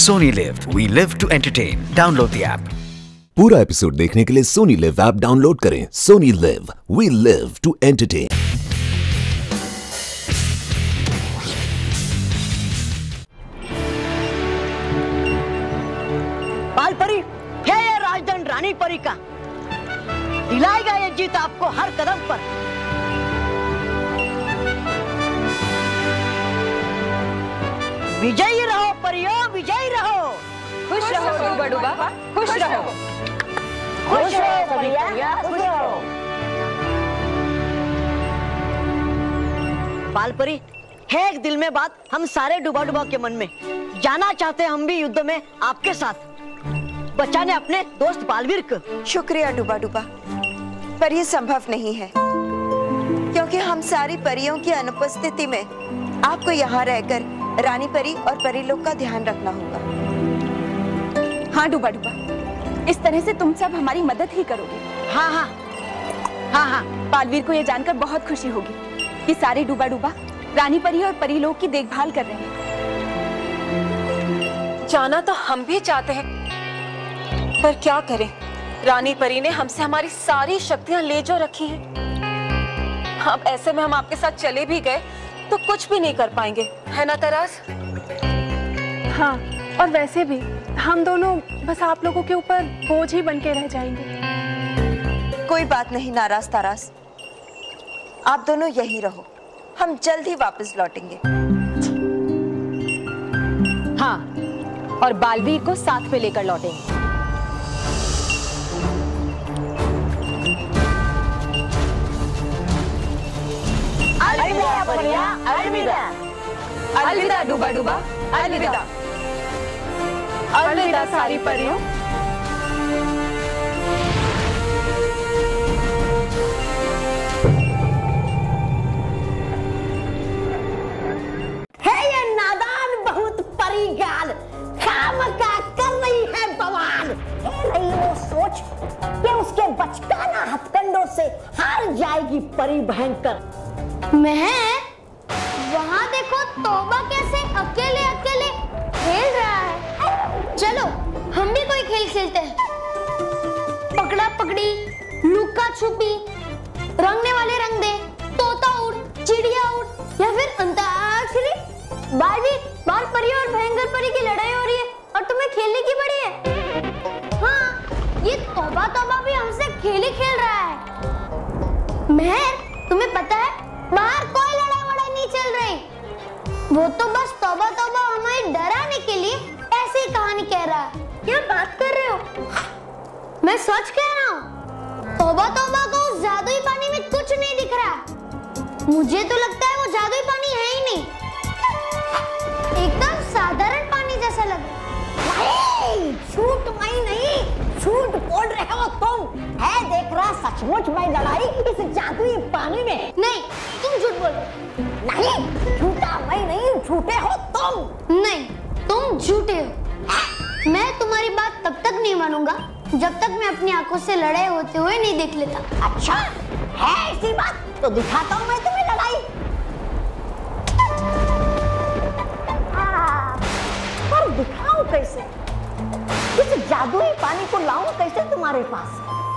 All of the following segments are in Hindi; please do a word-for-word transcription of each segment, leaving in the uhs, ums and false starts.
Sony LIV. We live to entertain. Download the app. पूरा एपिसोड देखने के लिए सोनी लिव ऐप डाउनलोड करें। Sony Liv, we live to entertain. बाल परी है ये राजदंड रानी परी का, दिलाएगा ये जीत आपको हर कदम पर। विजयी रहो परियो, विजयी रहो। खुश रहो डूबा डूबा, खुश रहो। खुश रहो परिया, खुश रहो। बाल परी है एक दिल में बात हम सारे डूबा डूबा के मन में, जाना चाहते हम भी युद्ध में आपके साथ, बचाने अपने दोस्त बालवीर को। शुक्रिया डूबा डूबा, पर ये संभव नहीं है क्योंकि हम सारी परियों की अनुपस्थिति में आपको यहाँ रहकर रानी परी और परीलोक का ध्यान रखना होगा। हाँ डूबा डूबा, इस तरह से तुम सब हमारी मदद ही करोगे। हाँ हाँ हाँ हाँ। बालवीर को ये जानकर बहुत खुशी होगी कि सारे डूबा डूबा रानी परी और परीलोक की देखभाल कर रहे हैं। जाना तो हम भी चाहते हैं, पर क्या करें, रानी परी ने हमसे हमारी सारी शक्तियां ले जो रखी हैं। अब ऐसे में हम आपके साथ चले भी गए तो कुछ भी नहीं कर पाएंगे, है ना तरास? हाँ, और वैसे भी हम दोनों बस आप लोगों के ऊपर बोझ ही बन के रह जाएंगे। कोई बात नहीं नाराज तारास, आप दोनों यहीं रहो, हम जल्द ही वापस लौटेंगे। हाँ, और बालवीर को साथ में लेकर लौटेंगे। अलविदा परिया, अलविदा। अलविदा डूबा डूबा, अलविदा। अलविदा सारी परियों। है ये नादान बहुत परिगाल, खामखा कर रही है बवाल। है नहीं वो सोच कि उसके बचकाना हथकंडों से हार जाएगी परी भयंकर। मेहर, वहाँ देखो तौबा कैसे अकेले अकेले खेल रहा है। चलो हम भी कोई खेल खेलते हैं, पकड़ा पकड़ी, लुका छुपी, रंगने वाले रंग दे, तोता उड़, चिड़िया उड़, या फिर अंताक्षरी। बालवीर, बाल परी और भयंकर परी की लड़ाई हो रही है और तुम्हें खेलने की बड़ी है। हाँ, ये तौबा तौबा भी हमसे खेल ही खेल रहा है। मेहर, तुम्हें पता है बाहर कोई लड़ाई वड़ाई नहीं चल रही, वो तो बस तौबा तौबा हमें डराने के लिए ऐसी कहानी कह रहा है। क्या बात कर रहे हो? मैं सच कह रहा हूँ, तौबा तौबा को उस जादुई पानी में कुछ नहीं दिख रहा। मुझे तो लगता है वो जादुई पानी है ही नहीं, एकदम साधारण पानी जैसा लग रहा है। झूठ मैं नहीं, झूठ बोल रहे हो तुम। है देख रहा सचमुच में लड़ाई इस जादुई पानी में। नहीं, तुम झूठ बोल रहे हो। नहीं, झूठा मैं नहीं, झूठे हो तुम। नहीं, तुम झूठे हो। मैं तुम्हारी बात तब तक नहीं मानूंगा जब तक मैं अपनी आंखों से लड़ाई होते हुए नहीं देख लेता। अच्छा है ऐसी बात, तो दिखाता हूँ मैं तुम्हें लड़ाई। पर दिखाऊं कैसे? इस जादुई पानी को लाऊं कैसे तुम्हारे पास?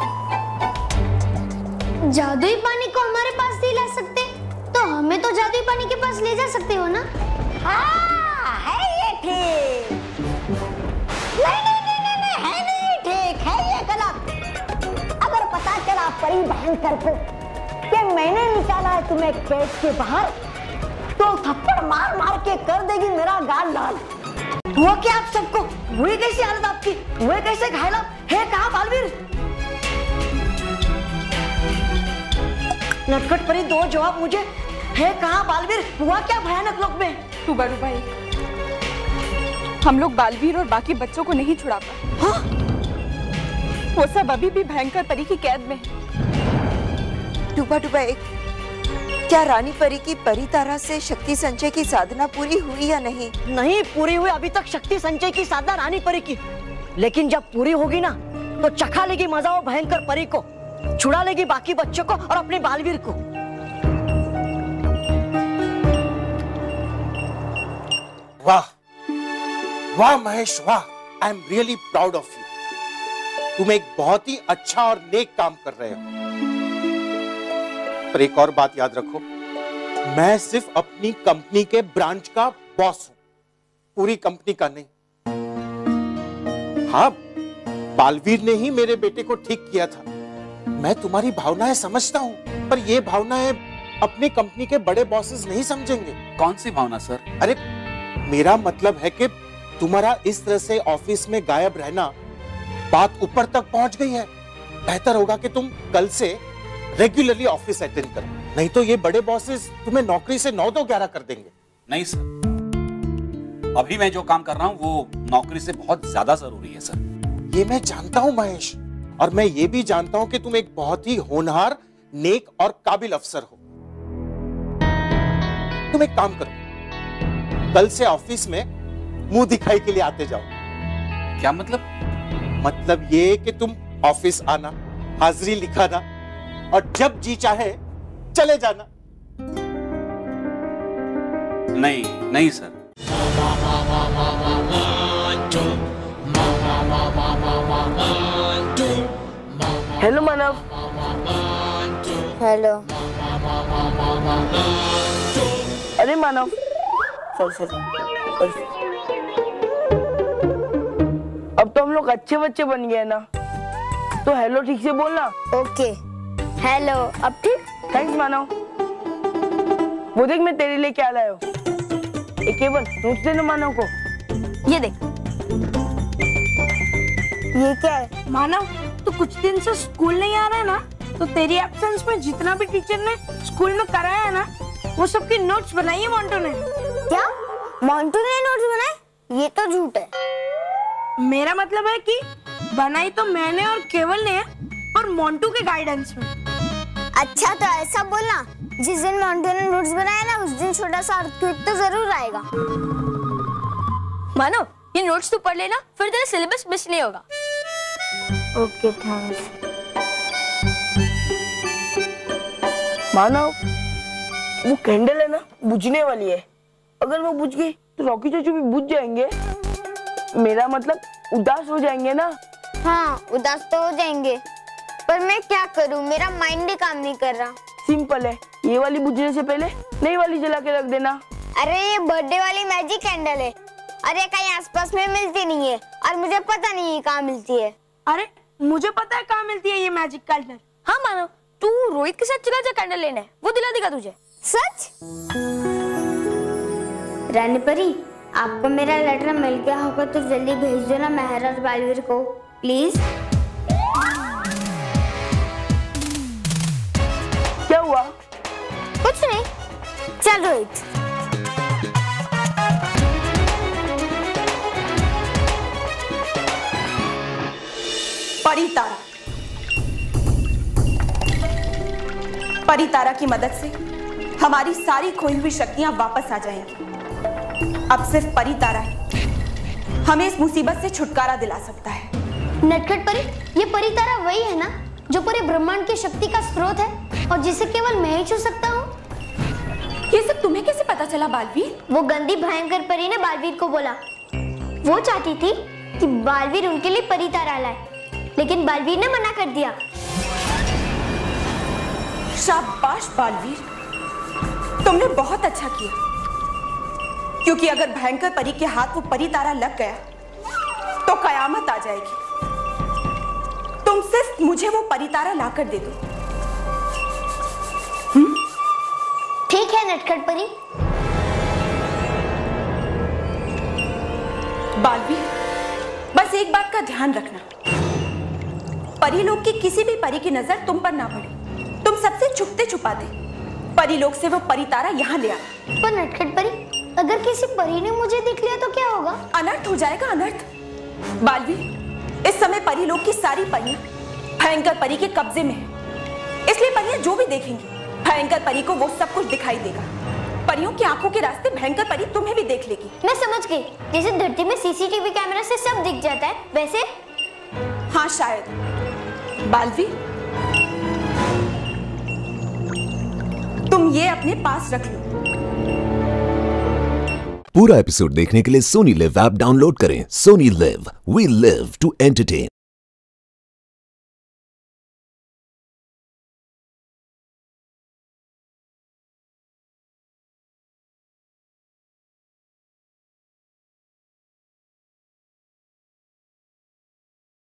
जादुई पानी को हमारे पास नहीं ला सकते तो हमें तो जादुई पानी के पास ले जा सकते हो ना? हाँ, है ये ठीक। नहीं नहीं नहीं नहीं नहीं, है नहीं ठीक, है ये गलत। अगर पता चला परी भयंकर को कि मैंने निकाला है तुम्हें कैद के बाहर, तो थप्पड़ मार मार के कर देगी मेरा गाल लाल। हुआ क्या आप सबको? हुई कैसी हालत आपकी? हुए कैसे घायल? है कहाँ बालवीर? नटखट परी, दो जवाब मुझे। है कहाँ बालवीर? हुआ क्या भयानक लोक में? डूबा डूबा, हम लोग बालवीर और बाकी बच्चों को नहीं छुड़ा पाए। हाँ? वो सब अभी भी भयंकर परी की कैद में है। डूबा डूबा एक, क्या रानी परी की परी तरह से शक्ति संचय की साधना पूरी हुई या नहीं? नहीं पूरी हुई अभी तक शक्ति संचय की साधना रानी परी की, लेकिन जब पूरी होगी ना तो चखा लेगी मजा वो भयंकर परी को, छुड़ा लेगी बाकी बच्चों को और अपने बालवीर को। वाह, वाह महेश वाह, I am really proud of you. तुम एक बहुत ही अच्छा और नेक काम कर रहे हो। पर एक और बात याद रखो, मैं सिर्फ अपनी कंपनी के ब्रांच का बॉस हूं, पूरी कंपनी का नहीं। हाँ, बालवीर ने ही मेरे बेटे को ठीक किया था। मैं तुम्हारी भावनाएं समझता हूं, पर ये भावनाएं अपनी कंपनी के बड़े बॉसेस नहीं समझेंगे। कौन सी भावना सर? अरे मेरा मतलब है कि तुम्हारा इस तरह से ऑफिस में गायब रहना बात ऊपर तक पहुंच गई है। बेहतर होगा कि तुम कल से रेगुलरली ऑफिस अटेंड करो, नहीं तो ये बड़े बॉसेस तुम्हें नौकरी से नौ दो ग्यारह कर देंगे। नहीं सर, अभी मैं जो काम कर रहा हूँ वो नौकरी से बहुत ज्यादा जरूरी है सर। ये मैं जानता हूं महेश, और मैं ये भी जानता हूं कि तुम एक बहुत ही होनहार, नेक और काबिल अफसर हो। तुम एक काम करो, कल से ऑफिस में मुंह दिखाई के लिए आते जाओ। क्या मतलब? मतलब ये कि तुम ऑफिस आना, हाजिरी लिखाना और जब जी चाहे चले जाना। नहीं नहीं सर। हेलो मानव। हेलो। अरे मानव, सॉरी सॉरी। अब तो हम लोग अच्छे बच्चे बन गए ना, तो हेलो ठीक से बोलना। Okay, hello. अब ठीक? थैंक्स मानव। वो देख मैं तेरे लिए क्या लाया हूँ। एक केवल नोट्स देना मानव को। ये देख। ये क्या है? मानव, तू कुछ दिन से स्कूल नहीं आ रहा है ना, तो तेरी एब्सेंस में जितना भी टीचर ने स्कूल में कराया है ना, वो सबकी नोट्स बनाई है मोंटू ने। क्या? मोंटू ने नोट्स बनाए? ये तो झूठ है। मेरा मतलब है कि बनाई तो मैंने और केवल ने है, और मोंटू के गाइडेंस में। अच्छा, तो ऐसा बोलना, जिस दिन मोंटू ने नोट्स बनाया ना, उस दिन छोटा सा अर्थक्वेक तो जरूर आएगा। मानो, ये नोट्स तू पढ़ लेना, फिर तेरा सिलेबस मिस नहीं होगा। Okay, thanks. मानव, वो कैंडल है ना, बुझने वाली है। अगर वो बुझ गई तो रॉकी चाचू भी बुझ जाएंगे। मेरा मतलब उदास हो जाएंगे ना। हाँ, उदास तो हो जाएंगे, पर मैं क्या करूँ, मेरा माइंड ही काम नहीं कर रहा। सिंपल है, ये वाली बुझने से पहले नई वाली जला के रख देना। अरे ये बर्थडे वाली मैजिक कैंडल है। अरे कहीं आसपास में मिलती नहीं है, और मुझे पता नहीं है कहाँ मिलती है। अरे मुझे पता है कहाँ मिलती है ये मैजिक कैंडल। हाँ मानो, तू रोहित के साथ चला जा कैंडल लेने, वो दिला देगा तुझे। सच? रानी परी, आपको मेरा लेटर मिल गया होगा तो जल्दी भेज दो ना मेहर और बालवीर को, प्लीज। क्या हुआ? कुछ नहीं, चल रोहित। परितारा, परितारा की मदद से हमारी सारी खोई हुई शक्तियां वापस आ जाएंगी। अब सिर्फ परितारा ही हमें इस मुसीबत से छुटकारा दिला सकता है। नटखट परी, ये परितारा वही है ना जो पूरे ब्रह्मांड की शक्ति का स्रोत है, और जिसे केवल मैं ही छू सकता हूँ। ये सब तुम्हें कैसे पता चला बालवीर? वो गंदी भयंकर परी ने बालवीर को बोला। वो चाहती थी कि बालवीर उनके लिए परितारा लाए, लेकिन बालवीर ने मना कर दिया। शाबाश बालवीर, तुमने बहुत अच्छा किया, क्योंकि अगर भयंकर परी के हाथ वो परितारा लग गया तो कयामत आ जाएगी। तुम सिर्फ मुझे वो परितारा लाकर दे दो। हम्म? ठीक है नटखट परी। बालवीर, बस एक बात का ध्यान रखना, परीलोक की किसी भी परी की नजर तुम पर ना पड़े। तुम सबसे छुपते छुपाते परीलोक से वो परितारा यहाँ ले आना। पर नटखट परी, अगर किसी परी ने मुझे देख लिया तो क्या होगा? अनर्थ हो जाएगा, अनर्थ। बालवीर, इस समय परीलोक की सारी परियां भयंकर परी के कब्जे में है, इसलिए परियां जो भी देखेंगी भयंकर परी को वो सब कुछ दिखाई देगा। परियों की आंखों के रास्ते भयंकर परी तुम्हें भी देख लेगी। मैं समझ गई, जैसे धरती में सीसीटीवी कैमरा से सब दिख जाता है, वैसे? हाँ शायद। बालवीर, तुम ये अपने पास रख लो। पूरा एपिसोड देखने के लिए सोनी लिव ऐप डाउनलोड करें। Sony Liv, we live to entertain.